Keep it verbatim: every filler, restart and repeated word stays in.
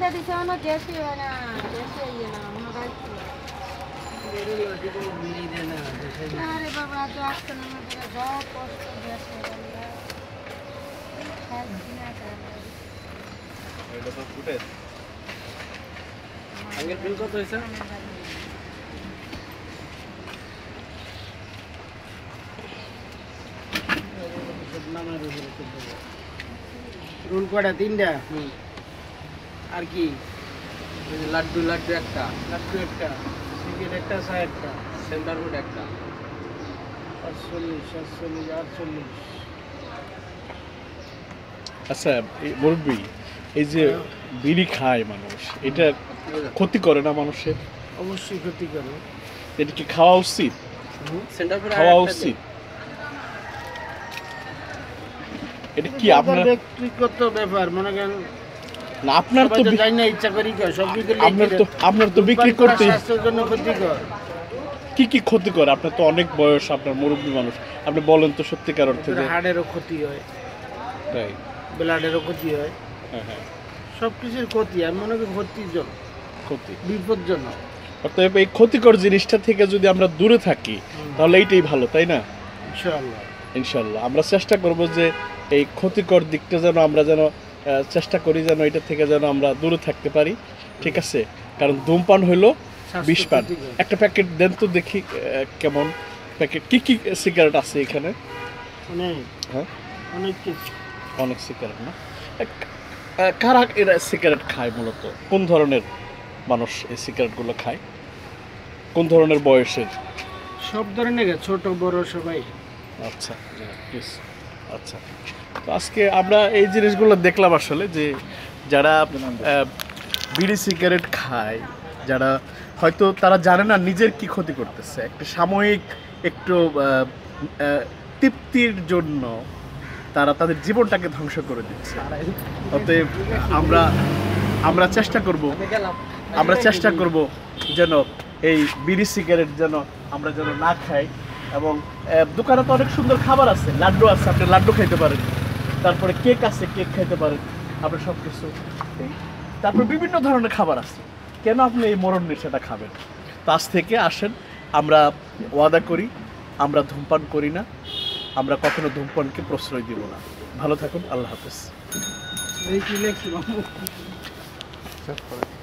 তিনটা দিছে না গ্যাসই হয় না গ্যাসই ইয়ে না মনে রাখছি আরে বাবা তো আজকে না মেয়েরা যাও কষ্ট গ্যাস হয়ে গেল খাচ্ছি না এটা তো ফুটে আঙ্কেল বিল কত হয়েছে রোল কটা তিনটা আর কি লাড্ডু লাড্ডু একটা লাড্ডু একটা সিগারেট একটা চা একটা সেন্টার ফুড একটা আটচল্লিশ সাতচল্লিশ আটচল্লিশ আচ্ছা এই মুরব্বি এই যে বিড়ি খায় মানুষ এটা ক্ষতি করে না মানুষের অবশ্যই ক্ষতি করে এটা কি খাওয়া উচিত সেন্টার ফুড খাওয়া উচিত এটা কি আপনার ব্যক্তিগত ব্যাপার মনে করেন না আপনার তো যাই না ইচ্ছা করি সব বিক্রি আপনার তো আপনার তো বিক্রি করতে স্বাস্থ্যের জন্য ক্ষতিকর কি কি ক্ষতি করে আপনার তো অনেক বয়স আপনার মুরব্বী মানুষ আপনি বলেন তো সত্যিকার অর্থে যে হাড়েরও ক্ষতি হয় তাই ব্লাডেরও ক্ষতি হয় হ্যাঁ হ্যাঁ সব কিছুর ক্ষতি আমি মনে করি ক্ষতির জন্য ক্ষতি বিপজ্জনক অতএব এই ক্ষতিকর জিনিসটা থেকে যদি আমরা দূরে থাকি তাহলে এইটাই ভালো তাই না ইনশাআল্লাহ ইনশাল্লাহ আমরা চেষ্টা করব যে এই ক্ষতিকর দিকটা যেন আমরা যেন চেষ্টা করি যেন এটা থেকে যেন আমরা দূরে থাকতে পারি ঠিক আছে কারণ ধূমপান হইলো বিষপান একটা প্যাকেট দেন তো দেখি কেমন প্যাকেট কি কি সিগারেট আছে এখানে অনেক হ্যাঁ অনেক কিছু অনেক সিগারেট না কারা এরা সিগারেট খায় মূলত কোন ধরনের মানুষ এই সিগারেটগুলো খায় কোন ধরনের বয়সের সব ধরনের ছোট বড় সবাই আচ্ছা প্লিজ আচ্ছা তো আজকে আমরা এই জিনিসগুলো দেখলাম আসলে যে যারা বিড়ি সিগারেট খায় যারা হয়তো তারা জানে না নিজের কি ক্ষতি করতেছে একটা সাময়িক একটু তৃপ্তির জন্য তারা তাদের জীবনটাকে ধ্বংস করে দিচ্ছে অতএব আমরা আমরা চেষ্টা করব আমরা চেষ্টা করব যেন এই বিড়ি সিগারেট যেন আমরা যেন না খাই এবং দোকানে তো অনেক সুন্দর খাবার আছে লাড্ডু আছে আপনি লাড্ডু খাইতে পারেন তারপরে কেক আছে কেক খাইতে পারেন আপনি সব কিছু তারপর বিভিন্ন ধরনের খাবার আছে কেন আপনি এই মরণ নেশাটা খাবেন তো আজ থেকে আসেন আমরা ওয়াদা করি আমরা ধূমপান করি না আমরা কখনো ধূমপানকে প্রশ্রয় দিব না ভালো থাকুন আল্লাহ হাফেজ এই কি লেখছি